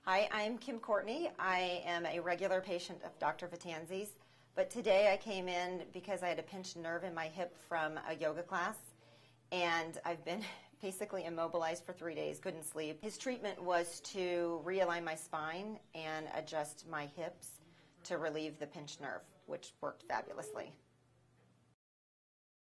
Hi, I'm Kim Courtney. I am a regular patient of Dr. Vetanze's, but today I came in because I had a pinched nerve in my hip from a yoga class, and I've been basically immobilized for 3 days, couldn't sleep. His treatment was to realign my spine and adjust my hips to relieve the pinched nerve, which worked fabulously.